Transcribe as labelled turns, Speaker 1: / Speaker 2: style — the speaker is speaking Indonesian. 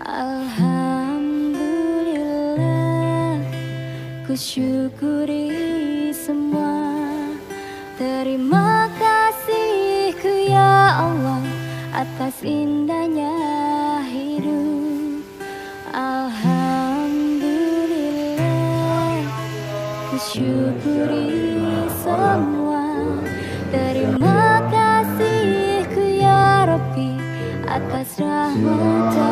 Speaker 1: Alhamdulillah, ku syukuri semua. Terima kasihku ya Allah atas indahnya hidup. Alhamdulillah, ku syukuri semua. Terima kasihku ya Rabbi atas rahmat.